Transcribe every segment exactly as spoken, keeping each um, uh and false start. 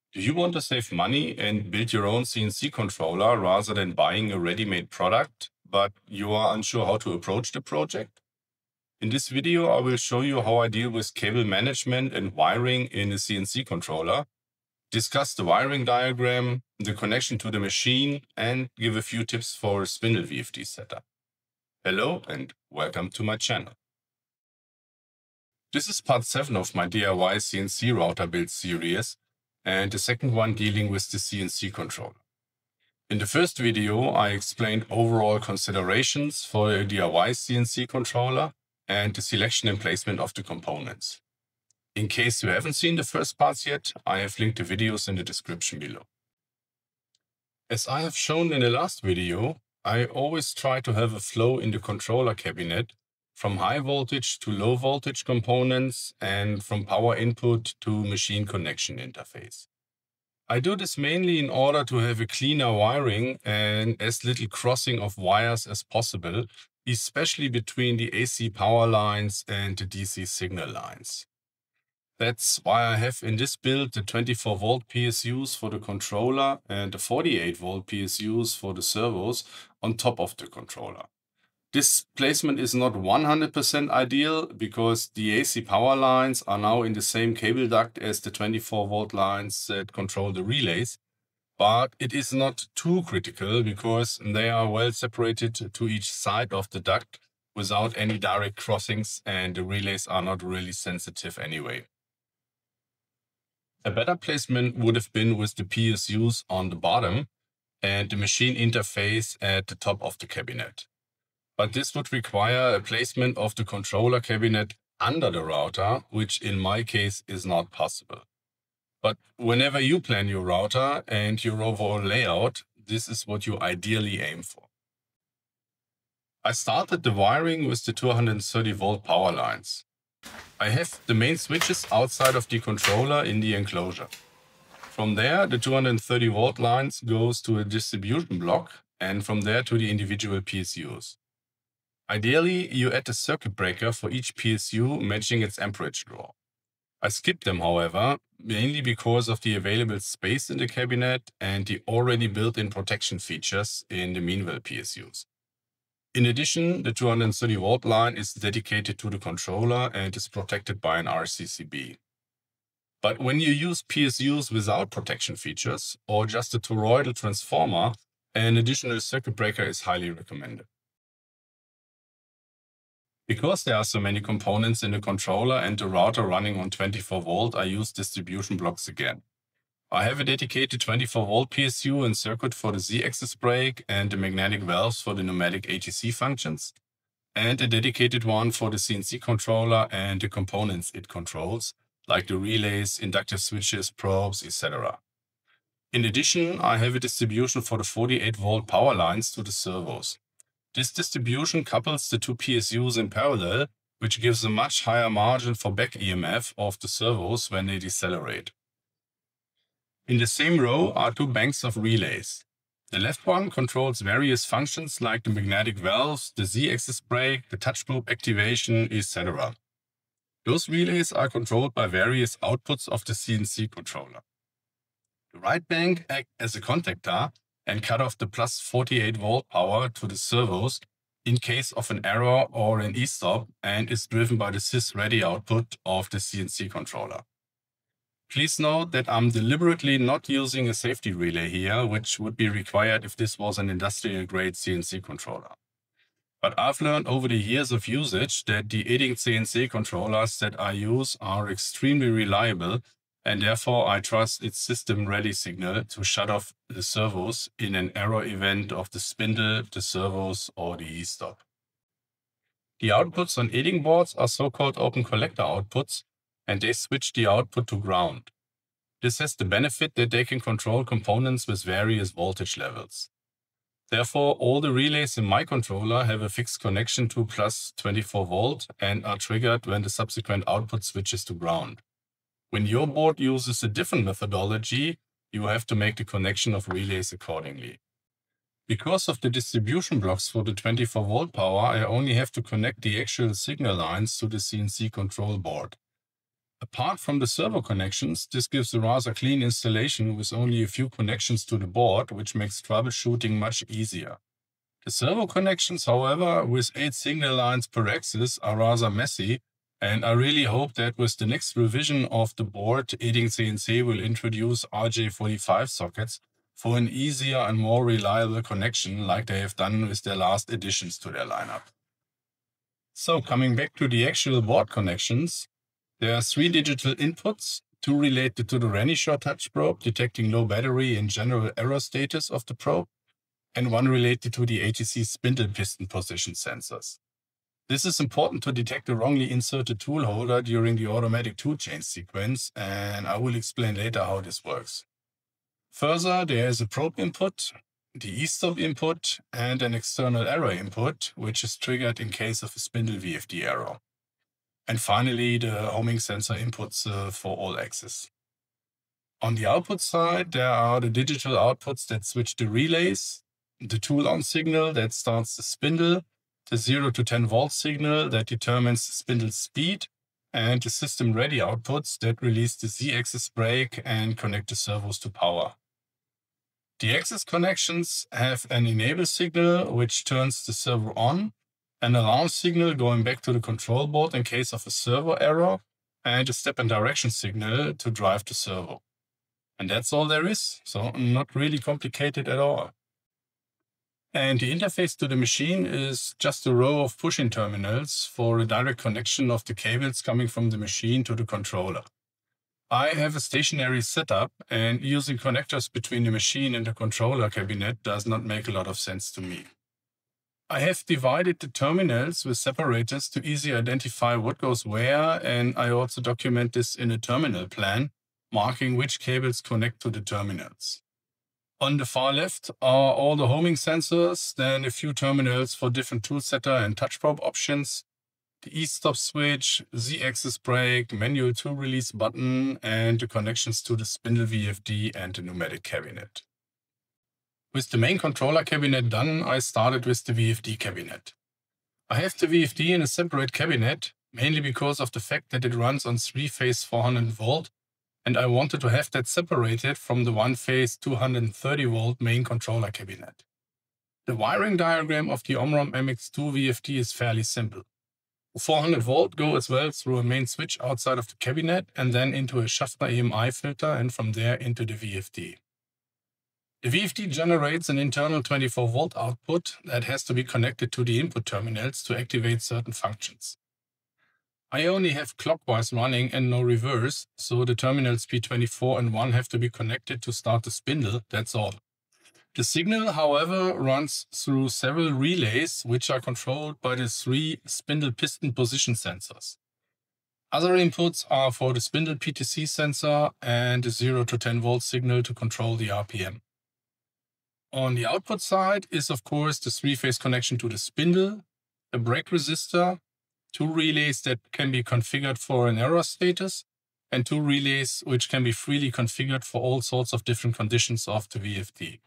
Do you want to save money and build your own C N C controller rather than buying a ready-made product, but you are unsure how to approach the project? In this video, I will show you how I deal with cable management and wiring in a C N C controller, discuss the wiring diagram, the connection to the machine, and give a few tips for a spindle V F D setup. Hello and welcome to my channel. This is part seven of my D I Y C N C router build series, and the second one dealing with the C N C controller. In the first video, I explained overall considerations for a D I Y C N C controller and the selection and placement of the components. In case you haven't seen the first parts yet, I have linked the videos in the description below. As I have shown in the last video, I always try to have a flow in the controller cabinet from high voltage to low voltage components and from power input to machine connection interface. I do this mainly in order to have a cleaner wiring and as little crossing of wires as possible, especially between the A C power lines and the D C signal lines. That's why I have in this build the twenty-four volt P S Us for the controller and the forty-eight volt P S Us for the servos on top of the controller. This placement is not one hundred percent ideal because the A C power lines are now in the same cable duct as the twenty-four volt lines that control the relays, but it is not too critical because they are well separated to each side of the duct without any direct crossings, and the relays are not really sensitive anyway. A better placement would have been with the P S Us on the bottom and the machine interface at the top of the cabinet. But this would require a placement of the controller cabinet under the router, which in my case is not possible. But whenever you plan your router and your overall layout, this is what you ideally aim for. I started the wiring with the two hundred thirty volt power lines. I have the main switches outside of the controller in the enclosure. From there, the two hundred thirty volt lines goes to a distribution block and from there to the individual P S Us. Ideally, you add a circuit breaker for each P S U matching its amperage draw. I skipped them, however, mainly because of the available space in the cabinet and the already built-in protection features in the Meanwell P S Us. In addition, the two hundred thirty volt line is dedicated to the controller and is protected by an R C C B. But when you use P S Us without protection features or just a toroidal transformer, an additional circuit breaker is highly recommended. Because there are so many components in the controller and the router running on twenty-four volt, I use distribution blocks again. I have a dedicated twenty-four volt P S U and circuit for the Z-axis brake and the magnetic valves for the pneumatic A T C functions, and a dedicated one for the C N C controller and the components it controls, like the relays, inductive switches, probes, et cetera. In addition, I have a distribution for the forty-eight volt power lines to the servos. This distribution couples the two P S Us in parallel, which gives a much higher margin for back E M F of the servos when they decelerate. In the same row are two banks of relays. The left one controls various functions like the magnetic valves, the Z-axis brake, the touch probe activation, et cetera. Those relays are controlled by various outputs of the C N C controller. The right bank acts as a contactor and cut off the plus forty-eight volt power to the servos in case of an error or an e-stop, and is driven by the sys-ready output of the C N C controller. Please note that I'm deliberately not using a safety relay here, which would be required if this was an industrial-grade C N C controller. But I've learned over the years of usage that the Eding C N C controllers that I use are extremely reliable, and therefore I trust its system-ready signal to shut off the servos in an error event of the spindle, the servos, or the e-stop. The outputs on Eding boards are so-called open collector outputs, and they switch the output to ground. This has the benefit that they can control components with various voltage levels. Therefore, all the relays in my controller have a fixed connection to plus twenty-four volt and are triggered when the subsequent output switches to ground. When your board uses a different methodology, you have to make the connection of relays accordingly. Because of the distribution blocks for the twenty-four volt power, I only have to connect the actual signal lines to the C N C control board. Apart from the servo connections, this gives a rather clean installation with only a few connections to the board, which makes troubleshooting much easier. The servo connections, however, with eight signal lines per axis are rather messy, and I really hope that with the next revision of the board, Eating C N C will introduce R J forty-five sockets for an easier and more reliable connection like they have done with their last additions to their lineup. So coming back to the actual board connections, there are three digital inputs, two related to the Renishaw touch probe, detecting low battery and general error status of the probe, and one related to the A T C spindle piston position sensors. This is important to detect a wrongly inserted tool holder during the automatic tool change sequence, and I will explain later how this works. Further, there is a probe input, the e-stop input, and an external error input, which is triggered in case of a spindle V F D error. And finally, the homing sensor inputs uh, for all axes. On the output side, there are the digital outputs that switch the relays, the tool-on signal that starts the spindle, the zero to ten volt signal that determines the spindle speed, and the system-ready outputs that release the Z-axis brake and connect the servos to power. The axis connections have an enable signal which turns the servo on, an alarm signal going back to the control board in case of a servo error, and a step and direction signal to drive the servo. And that's all there is, so not really complicated at all. And the interface to the machine is just a row of push-in terminals for a direct connection of the cables coming from the machine to the controller. I have a stationary setup, and using connectors between the machine and the controller cabinet does not make a lot of sense to me. I have divided the terminals with separators to easily identify what goes where, and I also document this in a terminal plan, marking which cables connect to the terminals. On the far left are all the homing sensors, then a few terminals for different tool setter and touch probe options, the e-stop switch, Z-axis brake, manual tool release button, and the connections to the spindle V F D and the pneumatic cabinet. With the main controller cabinet done, I started with the V F D cabinet. I have the V F D in a separate cabinet, mainly because of the fact that it runs on three-phase four hundred volt, and I wanted to have that separated from the one-phase two hundred thirty volt main controller cabinet. The wiring diagram of the Omron M X two V F D is fairly simple. The four hundred volt go as well through a main switch outside of the cabinet and then into a Schaffner E M I filter and from there into the V F D. The V F D generates an internal twenty-four volt output that has to be connected to the input terminals to activate certain functions. I only have clockwise running and no reverse, so the terminals P twenty-four and one have to be connected to start the spindle, that's all. The signal, however, runs through several relays which are controlled by the three spindle piston position sensors. Other inputs are for the spindle P T C sensor and the zero to ten volt signal to control the R P M. On the output side is of course the three-phase connection to the spindle, a brake resistor, two relays that can be configured for an error status, and two relays which can be freely configured for all sorts of different conditions of the V F D.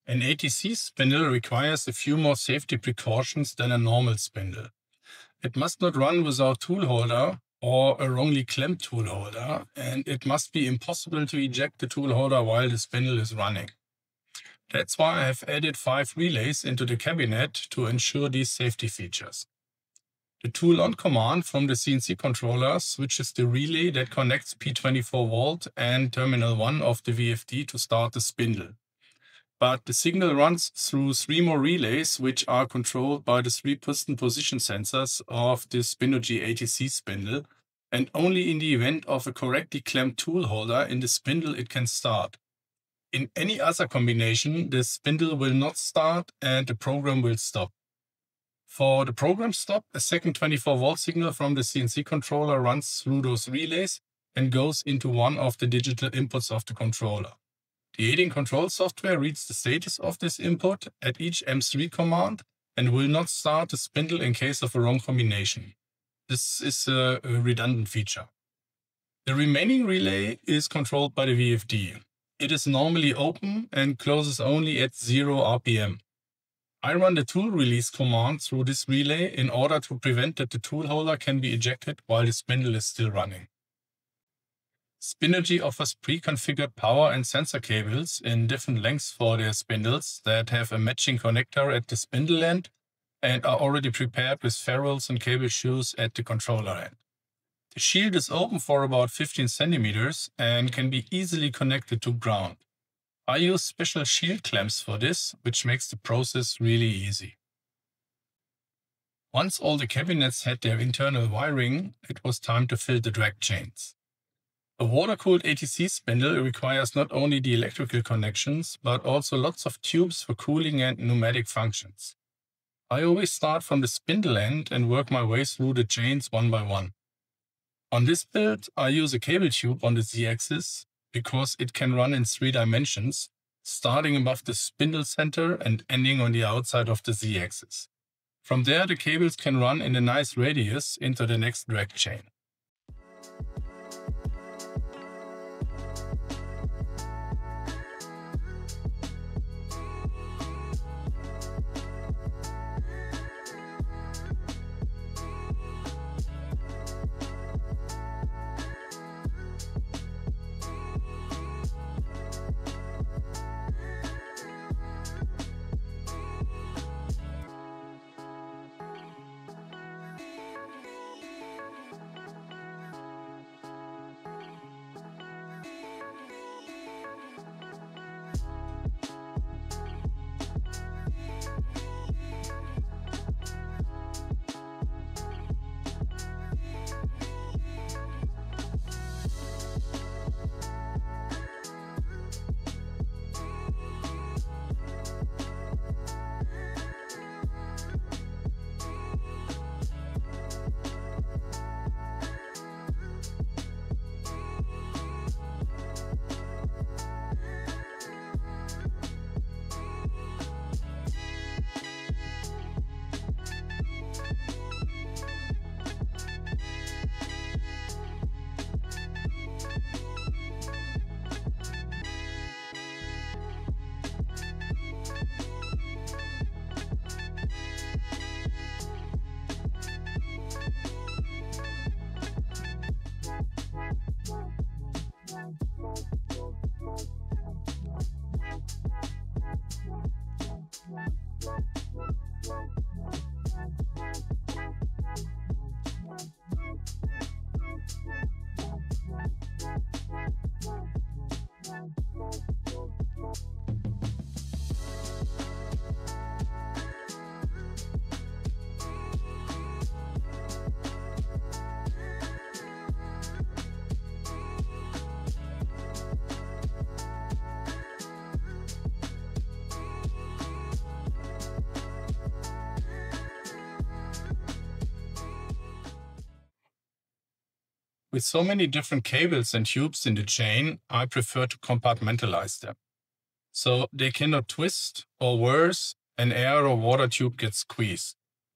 An A T C spindle requires a few more safety precautions than a normal spindle. It must not run without tool holder or a wrongly clamped tool holder, and it must be impossible to eject the tool holder while the spindle is running. That's why I have added five relays into the cabinet to ensure these safety features. The tool on command from the C N C controller switches the relay that connects P twenty-four volt and terminal one of the V F D to start the spindle. But the signal runs through three more relays, which are controlled by the three piston position sensors of the Spinergy A T C spindle, and only in the event of a correctly clamped tool holder in the spindle it can start. In any other combination, the spindle will not start and the program will stop. For the program stop, a second twenty-four volt signal from the C N C controller runs through those relays and goes into one of the digital inputs of the controller. The aiding control software reads the status of this input at each M three command and will not start the spindle in case of a wrong combination. This is a, a redundant feature. The remaining relay is controlled by the V F D. It is normally open and closes only at zero R P M. I run the tool release command through this relay in order to prevent that the tool holder can be ejected while the spindle is still running. Spinergy offers pre-configured power and sensor cables in different lengths for their spindles that have a matching connector at the spindle end and are already prepared with ferrules and cable shoes at the controller end. The shield is open for about fifteen centimeters and can be easily connected to ground. I use special shield clamps for this, which makes the process really easy. Once all the cabinets had their internal wiring, it was time to fill the drag chains. A water-cooled A T C spindle requires not only the electrical connections, but also lots of tubes for cooling and pneumatic functions. I always start from the spindle end and work my way through the chains one by one. On this build, I use a cable tube on the Z-axis because it can run in three dimensions, starting above the spindle center and ending on the outside of the Z-axis. From there, the cables can run in a nice radius into the next drag chain. With so many different cables and tubes in the chain, I prefer to compartmentalize them. So they cannot twist, or worse, an air or water tube gets squeezed.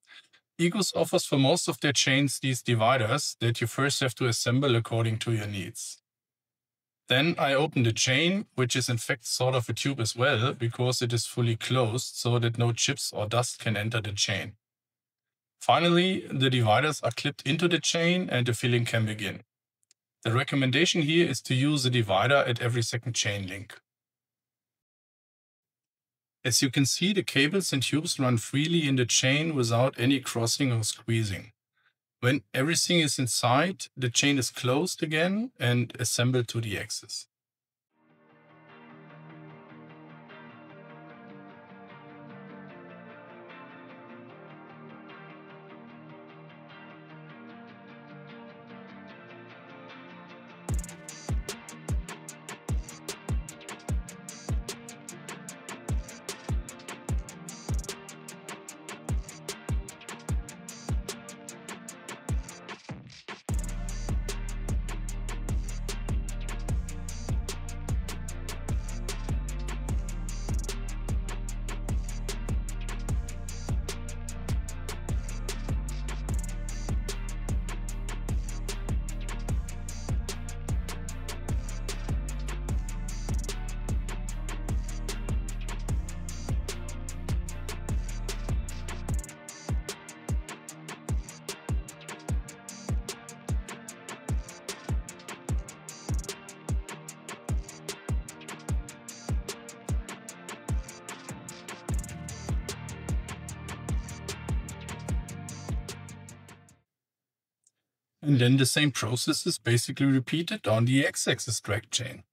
Egos offers for most of their chains these dividers that you first have to assemble according to your needs. Then I open the chain, which is in fact sort of a tube as well, because it is fully closed so that no chips or dust can enter the chain. Finally, the dividers are clipped into the chain and the filling can begin. The recommendation here is to use the divider at every second chain link. As you can see, the cables and tubes run freely in the chain without any crossing or squeezing. When everything is inside, the chain is closed again and assembled to the axis. And then the same process is basically repeated on the x-axis drag chain.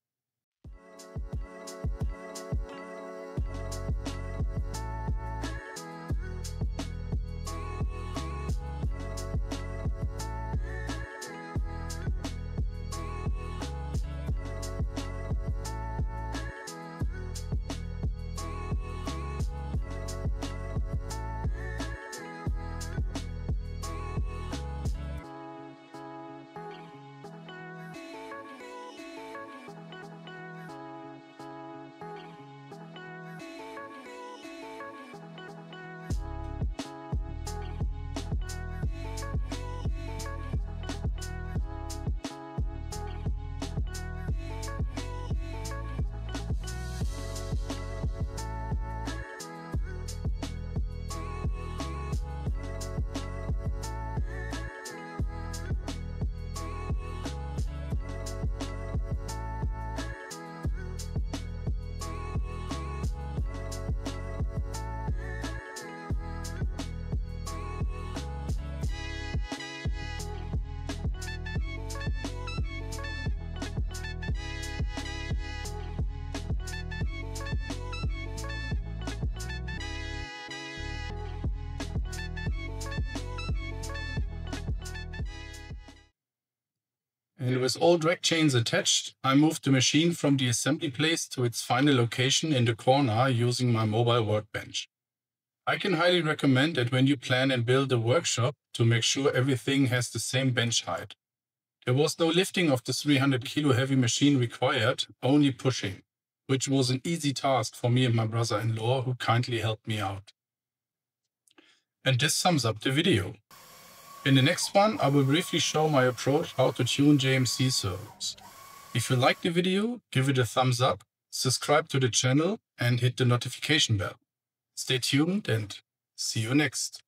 And with all drag chains attached, I moved the machine from the assembly place to its final location in the corner using my mobile workbench. I can highly recommend that when you plan and build a workshop to make sure everything has the same bench height. There was no lifting of the three hundred kilo heavy machine required, only pushing, which was an easy task for me and my brother-in-law who kindly helped me out. And this sums up the video. In the next one, I will briefly show my approach how to tune J M C servos. If you liked the video, give it a thumbs up, subscribe to the channel and hit the notification bell. Stay tuned and see you next.